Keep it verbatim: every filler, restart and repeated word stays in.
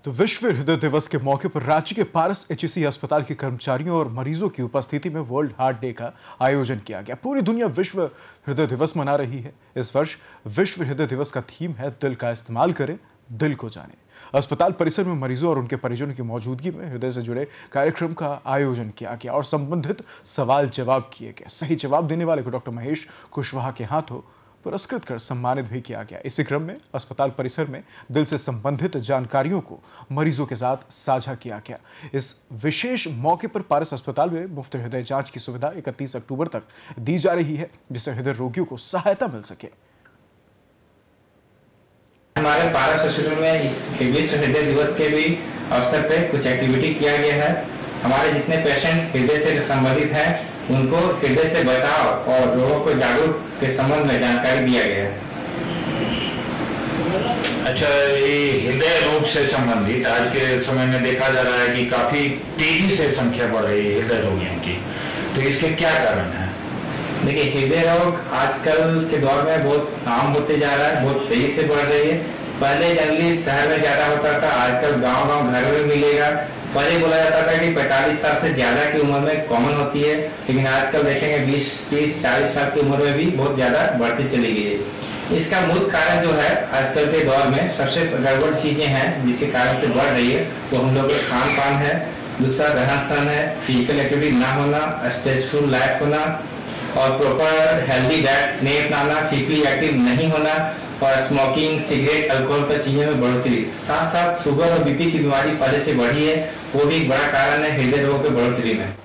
तो विश्व हृदय दिवस के मौके पर रांची के पारस एचईसी अस्पताल के कर्मचारियों और मरीजों की उपस्थिति में वर्ल्ड हार्ट डे का आयोजन किया गया। पूरी दुनिया विश्व हृदय दिवस मना रही है। इस वर्ष विश्व हृदय दिवस का थीम है दिल का इस्तेमाल करें, दिल को जाने। अस्पताल परिसर में मरीजों और उनके परिजनों की मौजूदगी में हृदय से जुड़े कार्यक्रम का आयोजन किया गया और संबंधित सवाल जवाब किए गए। सही जवाब देने वाले को डॉक्टर महेश कुशवाहा के हाथों पुरस्कृत कर सम्मानित भी किया गया। इसी क्रम में अस्पताल परिसर में दिल से संबंधित जानकारियों को मरीजों के साथ साझा किया गया। इस विशेष मौके पर पारस अस्पताल में मुफ्त हृदय जांच की सुविधा इकतीस अक्टूबर तक दी जा रही है, जिससे हृदय रोगियों को सहायता मिल सके। हमारे पारस हॉस्पिटल में इस विश्व हृदय दिवस के भी अवसर पे कुछ एक्टिविटी किया गया है। हमारे जितने पेशेंट हृदय से संबंधित हैं उनको हृदय से बचाव और लोगों को जागरूक के संबंध में जानकारी दिया गया है। अच्छा, ये हृदय रोग से संबंधित आज के समय में देखा जा रहा है कि काफी तेजी से संख्या बढ़ रही है हृदय रोगियों की, तो इसके क्या कारण है? देखिए, हृदय रोग आजकल के दौर में बहुत आम होते जा रहा है, बहुत तेजी से बढ़ रही है। पहले जनरली शहर में ज्यादा होता था, आजकल गांव गांव घर में मिलेगा। पहले बोला जाता था कि पैंतालीस साल से ज्यादा की उम्र में कॉमन होती है, लेकिन आजकल देखेंगे बीस तीस चालीस साल की उम्र में भी बहुत ज्यादा बढ़ती चली गई है। इसका मूल कारण जो है आजकल के दौर में सबसे गड़बड़ चीजें हैं जिसके कारण से बढ़ रही है, वो हम लोग का खान पान है, दूसरा रहन सहन है, फिजिकल एक्टिविटी ना होना, स्ट्रेसफुल लाइफ होना और प्रॉपर हेल्दी डाइट नहीं अपनाना, फिजिकली एक्टिव नहीं होना और स्मोकिंग, सिगरेट, अल्कोहल पर चीजों में बढ़ोतरी। साथ साथ शुगर और बीपी की बीमारी पहले से बढ़ी है, वो भी एक बड़ा कारण है हृदय रोग के बढ़ोतरी में।